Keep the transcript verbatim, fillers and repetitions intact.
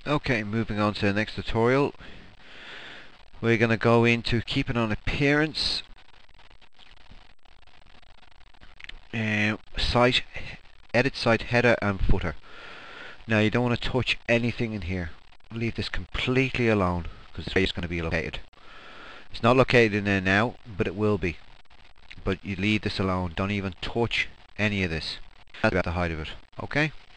Okay, moving on to the next tutorial. We're going to go into keeping on appearance, uh, site, edit site header and footer. Now you don't want to touch anything in here. Leave this completely alone because it's where it's going to be located. It's not located in there now, but it will be. But you leave this alone. Don't even touch any of this. That's about the height of it. Okay?